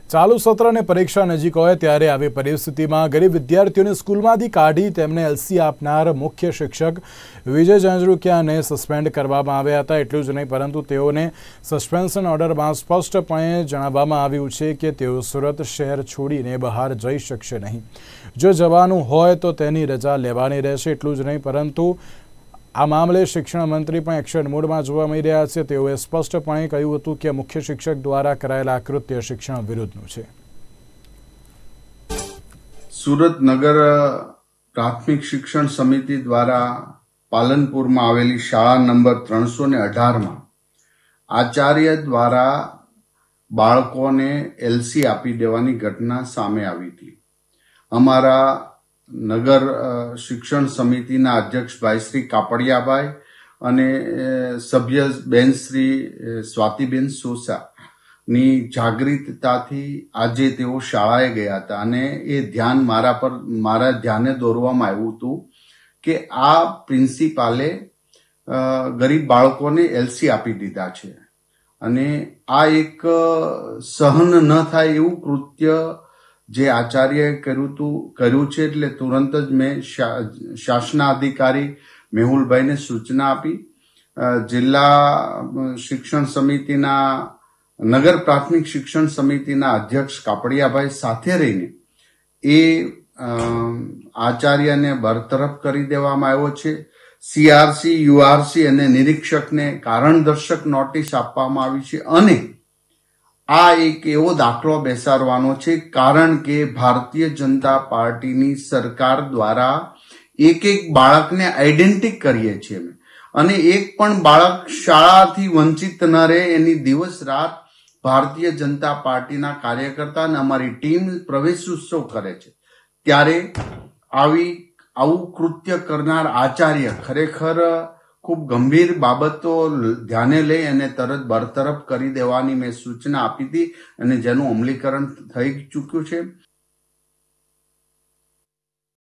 ચાલુ સત્ર અને પરીક્ષા નજીક હોય ત્યારે આવી પરિસ્થિતિમાં ગરીબ વિદ્યાર્થીઓને સ્કૂલમાંથી કાઢી તેમને એલસી આપનાર મુખ્ય શિક્ષક વિજય જાંજરૂકિયાને સસ્પેન્ડ કરવામાં આવ્યા હતા। એટલું જ નહીં પરંતુ તેઓને સસ્પેન્શન ઓર્ડરમાં સ્પષ્ટપણે જણાવવામાં આવ્યું છે કે તેઓ સુરત શહેર છોડીને બહાર જઈ શકશે નહીં। જો જવાનું હોય તો તેની રજા લેવાની રહેશે। એટલું જ નહીં પરંતુ આ મામલે શિક્ષણ મંત્રી પણ એક્શન મોડમાં જોવા મળી રહ્યા છે। તેઓએ સ્પષ્ટપણે કહ્યું હતું કે મુખ્ય શિક્ષક દ્વારા કરાયેલા કૃત્ય શિક્ષણ વિરુદ્ધનું છે। સુરત નગર પ્રાથમિક શિક્ષણ સમિતિ દ્વારા પાલનપુરમાં આવેલી શાળા નંબર 318માં આચાર્ય દ્વારા બાળકોને એલસી આપી દેવાની ઘટના સામે આવી હતી। અમારા નગર શિક્ષણ સમિતિના અધ્યક્ષ ભાઈ શ્રી કાપડિયાભાઈ અને સભ્ય બેન શ્રી સ્વાતિબેન સોસાની જાગૃતતાથી આજે તેઓ શાળાએ ગયા હતા અને એ ધ્યાન મારા ધ્યાને દોરવામાં આવ્યું હતું કે આ પ્રિન્સિપાલે ગરીબ બાળકોને એલસી આપી દીધા છે અને આ એક સહન ન થાય એવું કૃત્ય જે આચાર્યએ કર્યું છે। એટલે તુરંત જ મેં શાસનાધિકારી મેહુલભાઈને સૂચના આપી। જિલ્લા શિક્ષણ સમિતિના નગર પ્રાથમિક શિક્ષણ સમિતિના અધ્યક્ષ કાપડિયાભાઈ સાથે રહીને એ આચાર્યને બરતરફ કરી દેવામાં આવ્યો છે। સીઆરસી યુઆરસી અને નિરીક્ષકને કારણદર્શક નોટિસ આપવામાં આવી છે અને આ એક એવો દાખલો બેસાડવાનો છે કારણ કે ભારતીય જનતા પાર્ટીની સરકાર દ્વારા એક બાળકને આઈડેન્ટિટી કરીએ છીએ અને એક પણ બાળક શાળાથી વંચિત ન રહે એની દિવસ રાત ભારતીય જનતા પાર્ટીના કાર્યકર્તા અને અમારી ટીમ પ્રવેશ ઉત્સવ કરે છે। ત્યારે આવું કૃત્ય કરનાર આચાર્ય ખરેખર ખૂબ ગંભીર બાબતો ધ્યાને લઈ અને તરત બરતરફ કરી દેવાની મેં સૂચના આપી હતી અને જેનું અમલીકરણ થઈ ચૂક્યું છે।